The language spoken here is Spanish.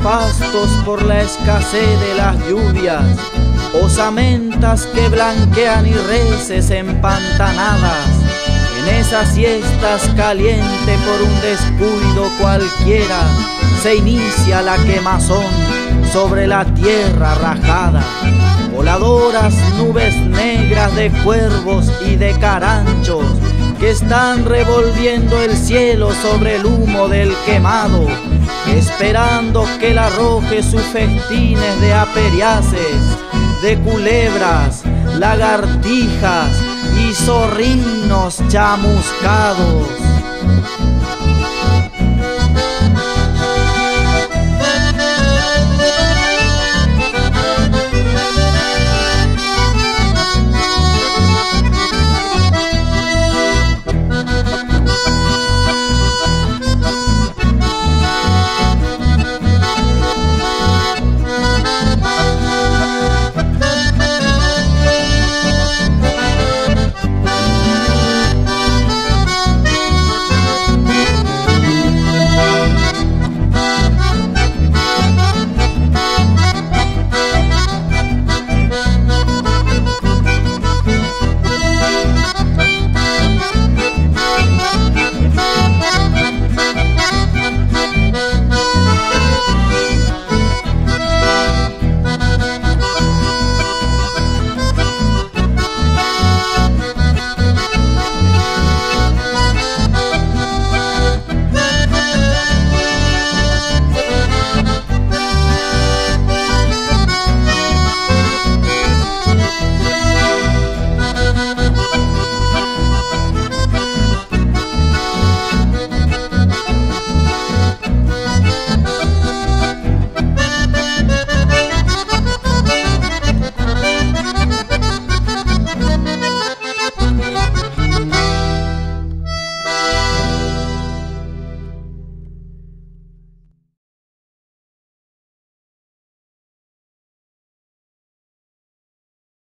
pastos por la escasez de las lluvias, osamentas que blanquean y reses empantanadas. En esas siestas caliente por un descuido cualquiera, se inicia la quemazón sobre la tierra rajada. Voladoras nubes negras de cuervos y de caranchos que están revolviendo el cielo sobre el humo del quemado, esperando que la arroje sus festines de aperiaces, de culebras, lagartijas y zorrinos chamuscados.